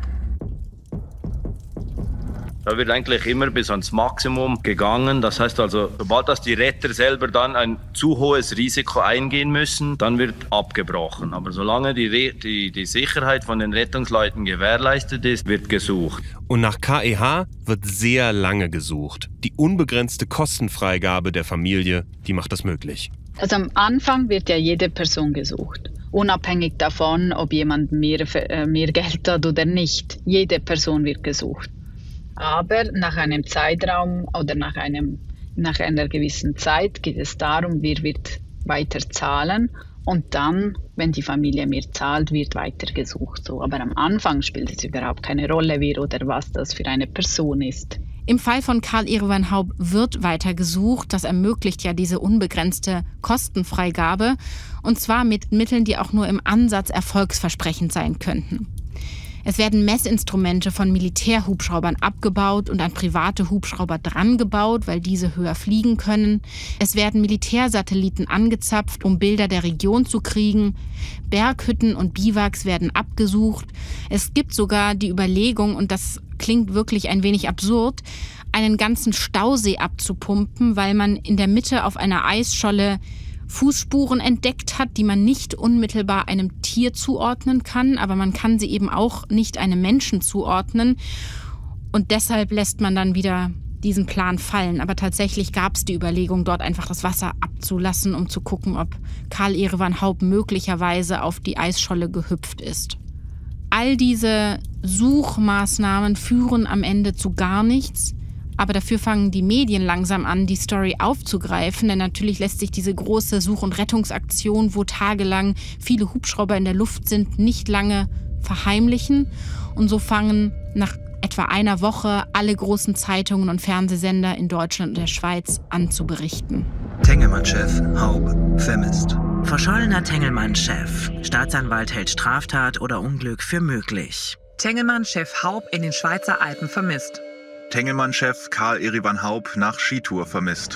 Da wird eigentlich immer bis ans Maximum gegangen. Das heißt also, sobald das die Retter selber dann ein zu hohes Risiko eingehen müssen, dann wird abgebrochen. Aber solange die Sicherheit von den Rettungsleuten gewährleistet ist, wird gesucht. Und nach KEH wird sehr lange gesucht. Die unbegrenzte Kostenfreigabe der Familie, die macht das möglich. Also am Anfang wird ja jede Person gesucht. Unabhängig davon, ob jemand mehr Geld hat oder nicht. Jede Person wird gesucht. Aber nach einem Zeitraum oder nach einer gewissen Zeit geht es darum, wer wird weiter zahlen. Und dann, wenn die Familie mehr zahlt, wird weiter gesucht. So. Aber am Anfang spielt es überhaupt keine Rolle, wer oder was das für eine Person ist. Im Fall von Karl Erivan Haupt wird weiter gesucht. Das ermöglicht ja diese unbegrenzte Kostenfreigabe. Und zwar mit Mitteln, die auch nur im Ansatz erfolgsversprechend sein könnten. Es werden Messinstrumente von Militärhubschraubern abgebaut und an private Hubschrauber drangebaut, weil diese höher fliegen können. Es werden Militärsatelliten angezapft, um Bilder der Region zu kriegen. Berghütten und Biwaks werden abgesucht. Es gibt sogar die Überlegung, und das klingt wirklich ein wenig absurd, einen ganzen Stausee abzupumpen, weil man in der Mitte auf einer Eisscholle Fußspuren entdeckt hat, die man nicht unmittelbar einem Tier zuordnen kann, aber man kann sie eben auch nicht einem Menschen zuordnen. Und deshalb lässt man dann wieder diesen Plan fallen. Aber tatsächlich gab es die Überlegung, dort einfach das Wasser abzulassen, um zu gucken, ob Karl Erivan Haupt möglicherweise auf die Eisscholle gehüpft ist. All diese Suchmaßnahmen führen am Ende zu gar nichts. Aber dafür fangen die Medien langsam an, die Story aufzugreifen. Denn natürlich lässt sich diese große Such- und Rettungsaktion, wo tagelang viele Hubschrauber in der Luft sind, nicht lange verheimlichen. Und so fangen nach etwa einer Woche alle großen Zeitungen und Fernsehsender in Deutschland und der Schweiz an zu berichten. Tengelmann-Chef Haupt vermisst. Verschollener Tengelmann-Chef. Staatsanwalt hält Straftat oder Unglück für möglich. Tengelmann-Chef Haupt in den Schweizer Alpen vermisst. Tengelmann-Chef Karl Erivan Haupt nach Skitour vermisst.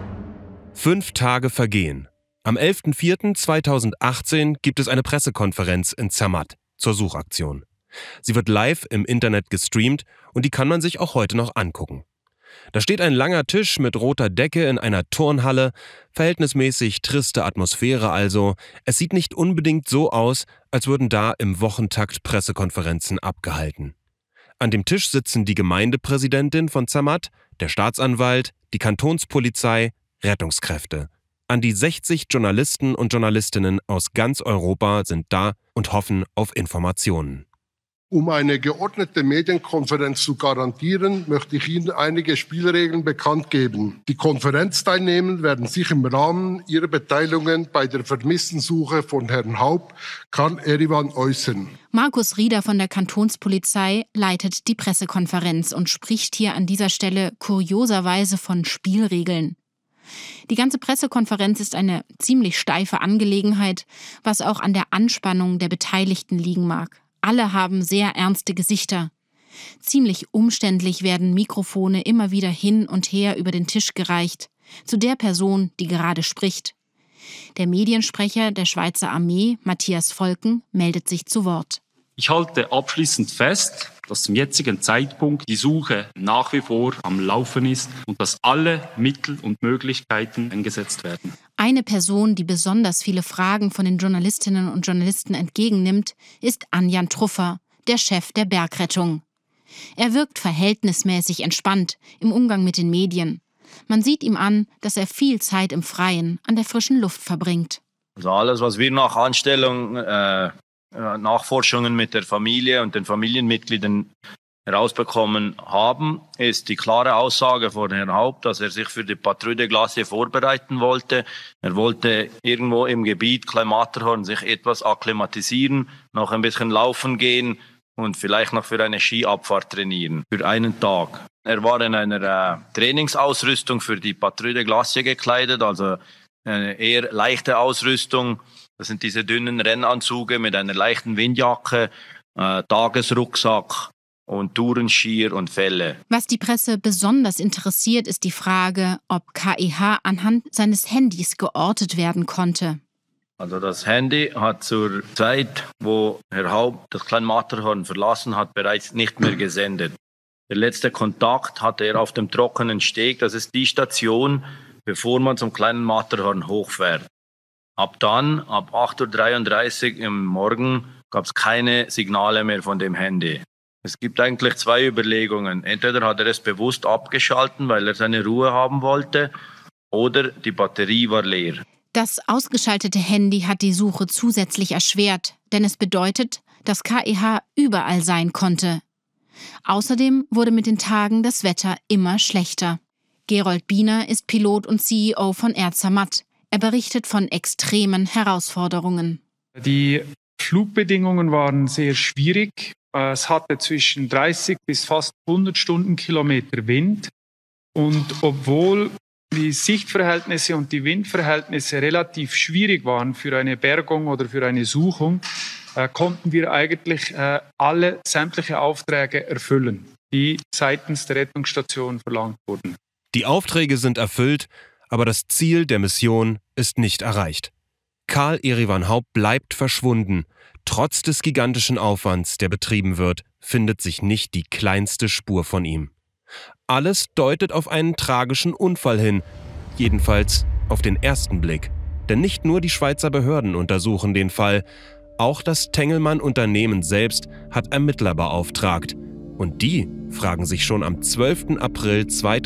5 Tage vergehen. Am 11.04.2018 gibt es eine Pressekonferenz in Zermatt zur Suchaktion. Sie wird live im Internet gestreamt und die kann man sich auch heute noch angucken. Da steht ein langer Tisch mit roter Decke in einer Turnhalle, verhältnismäßig triste Atmosphäre also. Es sieht nicht unbedingt so aus, als würden da im Wochentakt Pressekonferenzen abgehalten. An dem Tisch sitzen die Gemeindepräsidentin von Zermatt, der Staatsanwalt, die Kantonspolizei, Rettungskräfte. An die 60 Journalisten und Journalistinnen aus ganz Europa sind da und hoffen auf Informationen. Um eine geordnete Medienkonferenz zu garantieren, möchte ich Ihnen einige Spielregeln bekannt geben. Die Konferenzteilnehmer werden sich im Rahmen ihrer Beteiligungen bei der Vermisstensuche von Herrn Haup, Karl Erivan, äußern. Markus Rieder von der Kantonspolizei leitet die Pressekonferenz und spricht hier an dieser Stelle kurioserweise von Spielregeln. Die ganze Pressekonferenz ist eine ziemlich steife Angelegenheit, was auch an der Anspannung der Beteiligten liegen mag. Alle haben sehr ernste Gesichter. Ziemlich umständlich werden Mikrofone immer wieder hin und her über den Tisch gereicht, zu der Person, die gerade spricht. Der Mediensprecher der Schweizer Armee, Matthias Volken, meldet sich zu Wort. Ich halte abschließend fest, dass zum jetzigen Zeitpunkt die Suche nach wie vor am Laufen ist und dass alle Mittel und Möglichkeiten eingesetzt werden. Eine Person, die besonders viele Fragen von den Journalistinnen und Journalisten entgegennimmt, ist Anjan Truffer, der Chef der Bergrettung. Er wirkt verhältnismäßig entspannt im Umgang mit den Medien. Man sieht ihm an, dass er viel Zeit im Freien, an der frischen Luft verbringt. Also alles, was wir nach Anstellung, Nachforschungen mit der Familie und den Familienmitgliedern herausbekommen haben, ist die klare Aussage von Herrn Haupt, dass er sich für die Patrouille de Glace vorbereiten wollte. Er wollte irgendwo im Gebiet Klein-Matterhorn sich etwas akklimatisieren, noch ein bisschen laufen gehen und vielleicht noch für eine Skiabfahrt trainieren, für einen Tag. Er war in einer Trainingsausrüstung für die Patrouille de Glace gekleidet, also eine eher leichte Ausrüstung. Das sind diese dünnen Rennanzüge mit einer leichten Windjacke, Tagesrucksack und Tourenskier und Felle. Was die Presse besonders interessiert, ist die Frage, ob KEH anhand seines Handys geortet werden konnte. Also das Handy hat zur Zeit, wo Herr Haupt das Klein-Matterhorn verlassen hat, bereits nicht mehr gesendet. Der letzte Kontakt hatte er auf dem trockenen Steg. Das ist die Station, bevor man zum kleinen Matterhorn hochfährt. Ab 8:33 Uhr im Morgen, gab es keine Signale mehr von dem Handy. Es gibt eigentlich zwei Überlegungen. Entweder hat er es bewusst abgeschalten, weil er seine Ruhe haben wollte, oder die Batterie war leer. Das ausgeschaltete Handy hat die Suche zusätzlich erschwert, denn es bedeutet, dass KEH überall sein konnte. Außerdem wurde mit den Tagen das Wetter immer schlechter. Gerold Biener ist Pilot und CEO von Air Zermatt. Er berichtet von extremen Herausforderungen. Die Flugbedingungen waren sehr schwierig. Es hatte zwischen 30 bis fast 100 Stundenkilometer Wind. Und obwohl die Sichtverhältnisse und die Windverhältnisse relativ schwierig waren für eine Bergung oder für eine Suchung, konnten wir eigentlich alle sämtliche Aufträge erfüllen, die seitens der Rettungsstation verlangt wurden. Die Aufträge sind erfüllt, aber das Ziel der Mission ist nicht erreicht. Karl Erivan Haup bleibt verschwunden. Trotz des gigantischen Aufwands, der betrieben wird, findet sich nicht die kleinste Spur von ihm. Alles deutet auf einen tragischen Unfall hin, jedenfalls auf den ersten Blick. Denn nicht nur die Schweizer Behörden untersuchen den Fall, auch das Tengelmann-Unternehmen selbst hat Ermittler beauftragt. Und die fragen sich schon am 12. April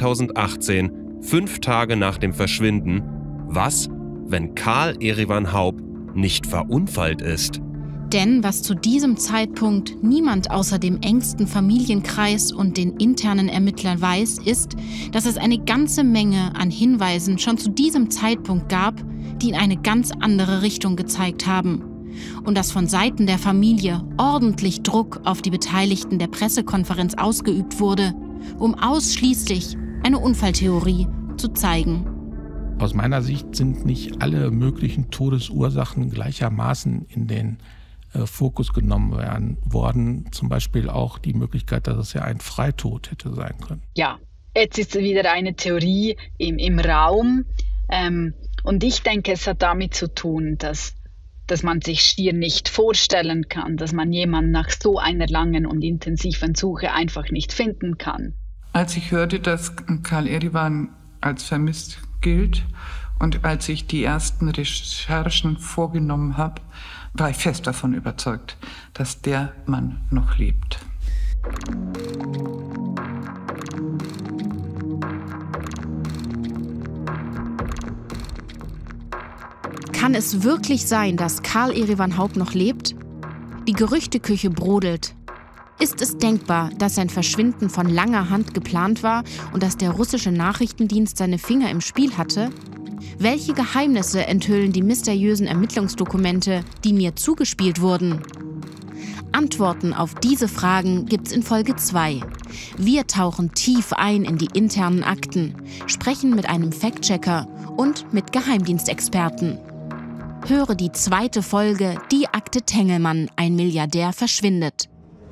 2018, 5 Tage nach dem Verschwinden, was, wenn Karl Erivan Haup nicht verunfallt ist? Denn was zu diesem Zeitpunkt niemand außer dem engsten Familienkreis und den internen Ermittlern weiß, ist, dass es eine ganze Menge an Hinweisen schon zu diesem Zeitpunkt gab, die in eine ganz andere Richtung gezeigt haben. Und dass von Seiten der Familie ordentlich Druck auf die Beteiligten der Pressekonferenz ausgeübt wurde, um ausschließlich eine Unfalltheorie zu zeigen. Aus meiner Sicht sind nicht alle möglichen Todesursachen gleichermaßen in den Fokus genommen worden. Zum Beispiel auch die Möglichkeit, dass es ja ein Freitod hätte sein können. Ja, jetzt ist wieder eine Theorie im Raum. Und ich denke, es hat damit zu tun, dass man sich schier nicht vorstellen kann, dass man jemanden nach so einer langen und intensiven Suche einfach nicht finden kann. Als ich hörte, dass Karl Erivan als vermisst gilt und als ich die ersten Recherchen vorgenommen habe, war ich fest davon überzeugt, dass der Mann noch lebt. Kann es wirklich sein, dass Karl Erivan Haupt noch lebt? Die Gerüchteküche brodelt. Ist es denkbar, dass sein Verschwinden von langer Hand geplant war und dass der russische Nachrichtendienst seine Finger im Spiel hatte? Welche Geheimnisse enthüllen die mysteriösen Ermittlungsdokumente, die mir zugespielt wurden? Antworten auf diese Fragen gibt's in Folge 2. Wir tauchen tief ein in die internen Akten, sprechen mit einem Fact-Checker und mit Geheimdienstexperten. Höre die 2. Folge Die Akte Tengelmann, ein Milliardär verschwindet.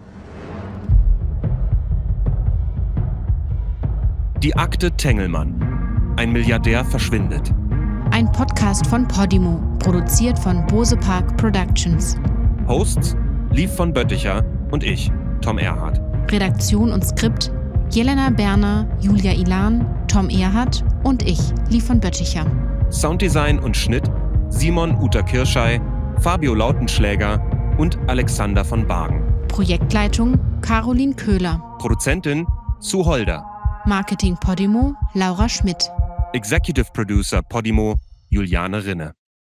Die Akte Tengelmann, ein Milliardär verschwindet. Ein Podcast von Podimo, produziert von Bose Park Productions. Hosts Liv von Bötticher und ich, Tom Erhardt. Redaktion und Skript Jelena Berner, Julia Ilan, Tom Erhardt und ich, Liv von Bötticher. Sounddesign und Schnitt Simon Uta Kirschei, Fabio Lautenschläger und Alexander von Bargen. Projektleitung Caroline Köhler. Produzentin Sue Holder. Marketing Podimo Laura Schmidt. Executive Producer Podimo Juliane Rinne.